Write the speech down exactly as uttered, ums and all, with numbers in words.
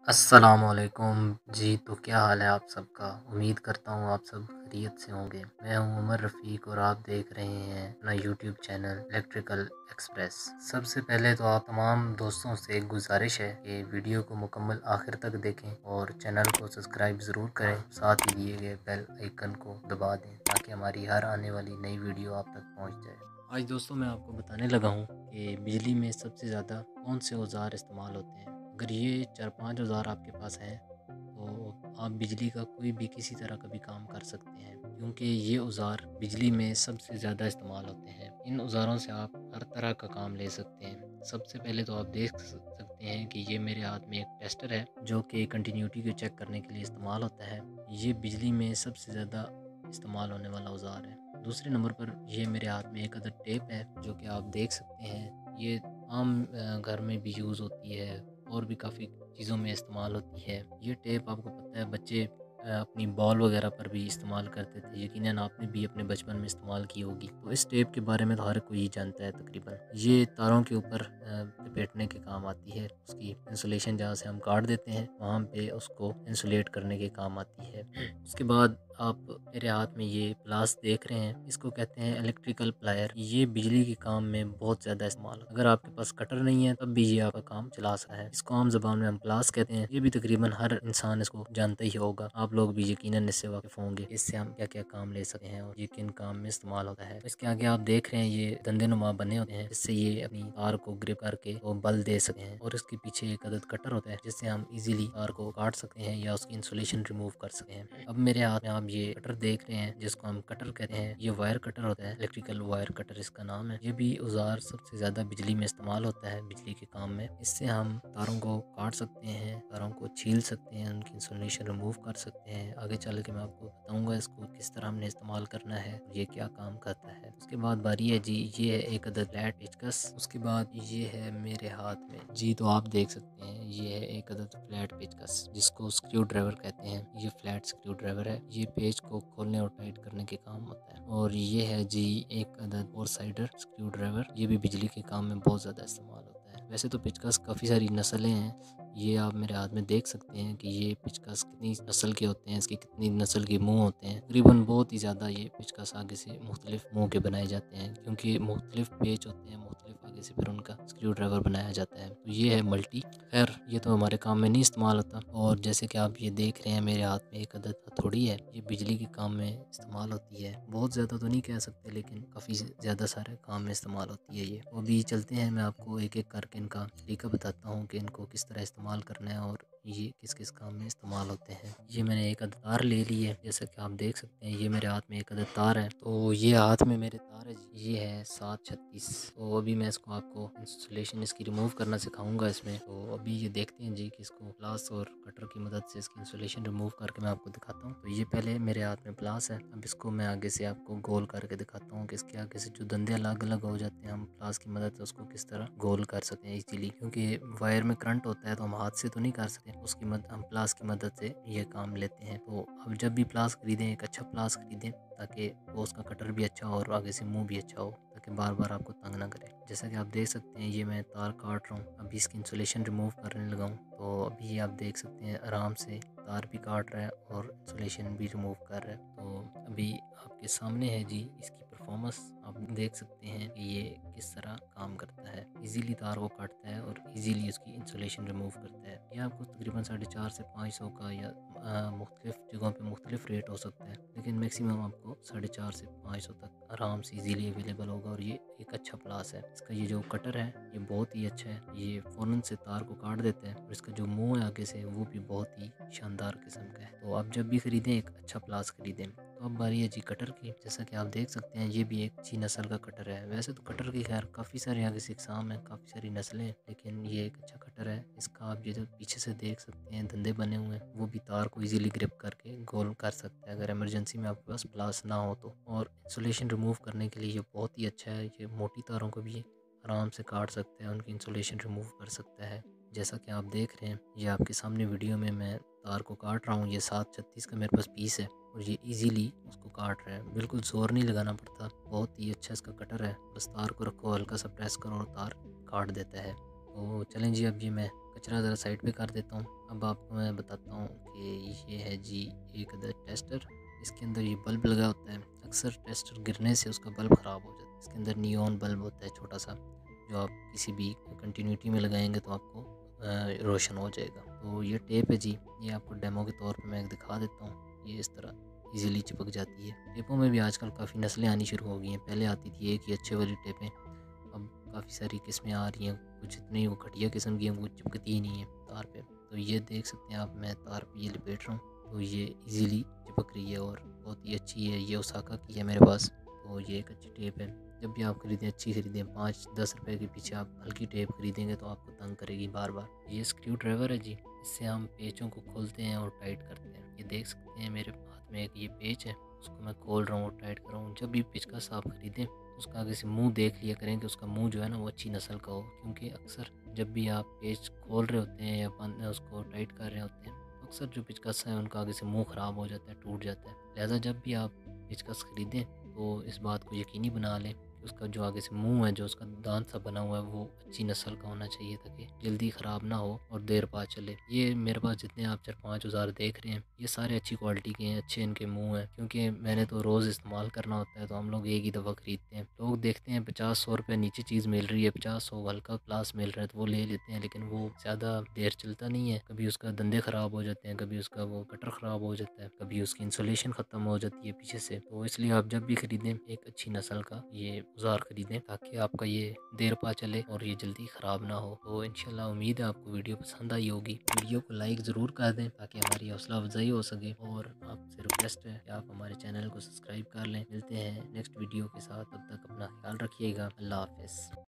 अस्सलामुअलैकुम जी। तो क्या हाल है आप सबका। उम्मीद करता हूँ आप सब खैरियत से होंगे। मैं हूँ उमर रफ़ीक और आप देख रहे हैं अपना यूट्यूब चैनल इलेक्ट्रिकल एक्सप्रेस। सबसे पहले तो आप तमाम दोस्तों से एक गुजारिश है कि वीडियो को मुकम्मल आखिर तक देखें और चैनल को सब्सक्राइब ज़रूर करें, साथ ही दिए गए बेल आइकन को दबा दें ताकि हमारी हर आने वाली नई वीडियो आप तक पहुँच जाए। आज दोस्तों मैं आपको बताने लगा हूँ कि बिजली में सबसे ज़्यादा कौन से औजार इस्तेमाल होते हैं। अगर ये चार पांच औजार आपके पास हैं तो आप बिजली का कोई भी किसी तरह का भी काम कर सकते हैं, क्योंकि ये औजार बिजली में सबसे ज़्यादा इस्तेमाल होते हैं। इन औजारों से आप हर तरह का काम ले सकते हैं। सबसे पहले तो आप देख सकते हैं कि ये मेरे हाथ में एक टेस्टर है जो कि कंटिन्यूटी को चेक करने के लिए इस्तेमाल होता है। ये बिजली में सबसे ज़्यादा इस्तेमाल होने वाला औजार है। दूसरे नंबर पर ये मेरे हाथ में एक अदर टेप है जो कि आप देख सकते हैं। ये आम अ, घर में भी यूज़ होती है और भी काफ़ी चीज़ों में इस्तेमाल होती है। ये टेप आपको पता है बच्चे अ, अपनी बॉल वगैरह पर भी इस्तेमाल करते थे। यकीनन आपने भी अपने बचपन में इस्तेमाल की होगी। तो इस टेप के बारे में तो हर कोई ही जानता है तकरीबन। ये तारों के ऊपर अ, लपेटने के काम आती है। उसकी इंसुलेशन जहाँ से हम काट देते हैं वहाँ पे उसको इंसुलेट करने के काम आती है। उसके बाद आप मेरे हाथ में ये प्लास देख रहे हैं, इसको कहते हैं इलेक्ट्रिकल प्लायर। ये बिजली के काम में बहुत ज़्यादा इस्तेमाल है। अगर आपके पास कटर नहीं है तब भी ये आपका काम चला सकता है। इसको आम ज़बान में हम प्लास कहते हैं। ये भी तकरीबन हर इंसान इसको जानता ही होगा। आप लोग भी यकीनन इससे वाकिफ होंगे। इससे हम क्या क्या काम ले सकते हैं और ये किन काम में इस्तेमाल होता है। इसके आगे आप देख रहे हैं ये दंदे नुमा बने होते हैं जिससे ये अपनी तार को ग्रिप करके वो बल दे सकते हैं। और इसके पीछे एक अदद कटर होता है जिससे हम इजीली तार को काट सकते हैं या उसकी इंसुलेशन रिमूव कर सकते हैं। अब मेरे हाथ में आप ये कटर देख रहे हैं जिसको हम कटर कहते हैं। ये वायर कटर होता है, इलेक्ट्रिकल वायर कटर इसका नाम है। ये भी औजार सबसे ज्यादा बिजली में इस्तेमाल होता है बिजली के काम में। इससे हम तारों को काट सकते हैं, तारों को छील सकते हैं, उनकी इंसुलेशन रिमूव कर सकते हैं। आगे चल के मैं आपको बताऊंगा इसको किस तरह हमने इस्तेमाल करना है, ये क्या काम करता है। उसके बाद बारी है जी, ये है एक अदद फ्लैट पेचकस। उसके बाद ये है मेरे हाथ में जी, तो आप देख सकते हैं ये है एक अदद फ्लैट पेचकस जिसको स्क्रू ड्राइवर कहते हैं। ये फ्लैट स्क्रू ड्राइवर है। ये पेज को खोलने और टाइट करने के काम होता है। और ये है जी एक अदद फोर साइडर स्क्रू ड्राइवर। ये भी बिजली के काम में बहुत ज़्यादा इस्तेमाल होता है। वैसे तो पेचकस काफ़ी सारी नस्लें हैं। ये आप मेरे हाथ में देख सकते हैं कि ये पेचकस कितनी नस्ल के होते हैं, इसके कितनी नस्ल के मुंह होते हैं। तकरीबन बहुत ही ज़्यादा ये पेचकस आगे से मुख्तलिफ मुंह के बनाए जाते हैं, क्योंकि मुख्तलिफ पेच होते हैं, मुख्तलिफ आगे से फिर उनका स्क्रू ड्राइवर बनाया जाता है। तो ये है मल्टी। खैर ये तो हमारे काम में नहीं इस्तेमाल होता। और जैसे कि आप ये देख रहे हैं मेरे हाथ में एक अदद हथौड़ी है। ये बिजली के काम में इस्तेमाल होती है। बहुत ज़्यादा तो नहीं कह सकते लेकिन काफ़ी ज़्यादा सारे काम में इस्तेमाल होती है ये। तो अभी चलते हैं, मैं आपको एक एक करके इनका तरीका बताता हूँ कि इनको किस तरह इस्तेमाल करना है और ये किस किस काम में इस्तेमाल होते हैं। ये मैंने एक अदद तार ले ली है, जैसा कि आप देख सकते हैं। ये मेरे हाथ में एक अदद तार है। तो ये हाथ में मेरे तार है जी, ये है सात छत्तीस। तो अभी मैं इसको आपको इंस्टॉलेशन इसकी रिमूव करना सिखाऊंगा इसमें। तो अभी ये देखते हैं जी कि इसको प्लास और कटर की मदद से इसकी इंस्टॉलेशन रिमूव करके मैं आपको दिखाता हूँ। तो ये पहले मेरे हाथ में प्लास है। अब इसको मैं आगे से आपको गोल करके दिखाता हूँ कि इसके आगे से जो दंदे अलग अलग हो जाते हैं हम प्लास की मदद से उसको किस तरह गोल कर सकते हैं इजीली। क्योंकि वायर में करंट होता है तो हम हाथ से तो नहीं कर सकते, उसकी मदद हम प्लास की मदद से ये काम लेते हैं। तो अब जब भी प्लास खरीदें एक अच्छा प्लास खरीदें ताकि वो उसका कटर भी अच्छा हो और आगे से मुंह भी अच्छा हो, ताकि बार बार आपको तंग ना करे। जैसा कि आप देख सकते हैं ये मैं तार काट रहा हूँ। अभी इसकी इंसुलेशन रिमूव करने लगा हूँ। तो अभी आप देख सकते हैं आराम से तार भी काट रहा है और इंसुलेशन भी रिमूव कर रहा है। तो अभी आपके सामने है जी इसकी परफॉर्मेंस। आप देख सकते हैं कि ये किस तरह काम करता है। इजीली तार को काटता है और इजीली उसकी इंसुलेशन रिमूव करता है। ये आपको तकरीबन साढ़े चार से पाँच सौ का या मुख्तलिफ जगहों पे मुख्तलिफ रेट हो सकता है, लेकिन मैक्सिमम आपको साढ़े चार से पाँच सौ तक आराम से इजीली अवेलेबल होगा। और ये एक अच्छा प्लास है। इसका ये जो कटर है ये बहुत ही अच्छा है। ये फ़ौरन से तार को काट देता है और इसका जो मुंह है आगे से वो भी बहुत ही शानदार किस्म का है। तो आप जब भी खरीदें एक अच्छा प्लास खरीदें। तो अब बारी है जी कटर की। जैसा कि आप देख सकते हैं ये भी एक अच्छी नस्ल का कटर है। वैसे तो कटर की खैर काफ़ी सारे आगे से इकसाम है, काफ़ी सारी नस्लें हैं, लेकिन ये एक अच्छा कटर है। इसका आप ये जो पीछे से देख सकते हैं धंधे बने हुए हैं, वो भी तार को इजीली ग्रिप करके गोल कर सकता है अगर इमरजेंसी में आपके पास प्लास ना हो तो। और इंसुलेशन रिमूव करने के लिए ये बहुत ही अच्छा है। ये मोटी तारों को भी आराम से काट सकता है, उनकी इंसुलेशन रिमूव कर सकता है। जैसा कि आप देख रहे हैं ये आपके सामने वीडियो में मैं तार को काट रहा हूँ। ये सात छत्तीस का मेरे पास पीस है और ये इजीली उसको काट रहा है। बिल्कुल जोर नहीं लगाना पड़ता, बहुत ही अच्छा इसका कटर है। बस तार को रखो, हल्का सा प्रेस करो और तार काट देता है। तो चलें जी, अब ये मैं कचरा ज़रा साइड पे कर देता हूँ। अब आपको मैं बताता हूँ कि ये है जी एक अदद टेस्टर। इसके अंदर ये बल्ब लगा होता है। अक्सर टेस्टर गिरने से उसका बल्ब ख़राब हो जाता है। इसके अंदर नियॉन बल्ब होता है छोटा सा, जो आप किसी भी कंटिन्यूटी में लगाएंगे तो आपको अ, रोशन हो जाएगा। तो ये टेप है जी, ये आपको डेमो के तौर पे मैं दिखा देता हूँ। ये इस तरह इजीली चिपक जाती है। टेपों में भी आजकल काफ़ी नस्लें आनी शुरू हो गई हैं। पहले आती थी एक ही अच्छे वाली टेपें, अब काफ़ी सारी किस्में आ रही हैं। कुछ इतनी वो घटिया किस्म की हैं, वो चिपकती ही नहीं है तार पे। तो ये देख सकते हैं आप, मैं तार पे ये लपेट रहा हूँ तो ये इजीली चिपक रही है और बहुत ही अच्छी है। ये ओसाका की है मेरे पास, तो ये एक अच्छी टेप है। जब भी आप खरीदें अच्छी खरीदें। पाँच दस रुपए के पीछे आप हल्की टेप खरीदेंगे तो आपको तंग करेगी बार बार। ये स्क्रू ड्राइवर है जी, इससे हम पेचों को खोलते हैं और टाइट करते हैं। ये देख सकते हैं मेरे हाथ में एक ये पेच है, उसको मैं खोल रहा हूँ और टाइट कर रहा हूँ। जब भी पेचकस आप खरीदें उसका आगे से मुंह देख लिया करें कि उसका मुंह जो है ना वो अच्छी नस्ल का हो, क्योंकि अक्सर जब भी आप पेच खोल रहे होते हैं या बंद उसको टाइट कर रहे होते हैं तो अक्सर जो पेचकस है उनका आगे से मुंह ख़राब हो जाता है, टूट जाता है। लिहाजा जब भी आप पेचकस खरीदें तो इस बात को यकीनी बना लें कि उसका जो आगे से मुंह है, जो उसका दांत सा बना हुआ है, वो अच्छी नस्ल का होना चाहिए ताकि जल्दी ख़राब ना हो और देर बाद चले। ये मेरे पास जितने आप चार पाँच औजार देख रहे हैं ये सारे अच्छी क्वालिटी के हैं, अच्छे इनके मुंह हैं, क्योंकि मैंने तो रोज़ इस्तेमाल करना होता है तो हम लोग एक ही दफ़ा ख़रीदते हैं। लोग देखते हैं पचास सौ रुपये नीचे चीज़ मिल रही है, पचास सौ हल्का ग्लास मिल रहा है तो वो ले लेते हैं, लेकिन वो ज़्यादा देर चलता नहीं है। कभी उसका दंदे ख़राब हो जाते हैं, कभी उसका वो कटर ख़राब हो जाता है, कभी उसकी इंसुलेशन ख़त्म हो जाती है पीछे से। तो इसलिए आप जब भी ख़रीदें एक अच्छी नस्ल का ये औजार ख़रीदें ताकि आपका ये देर पा चले और ये जल्दी ख़राब ना हो। तो इंशाल्लाह उम्मीद है आपको वीडियो पसंद आई होगी। वीडियो को लाइक ज़रूर कर दें ताकि हमारी हौसला अफजाई हो सके, और आपसे रिक्वेस्ट है कि आप हमारे चैनल को सब्सक्राइब कर लें। मिलते हैं नेक्स्ट वीडियो के साथ, तब तक अपना ख्याल रखिएगा। अल्लाह हाफ़िज़।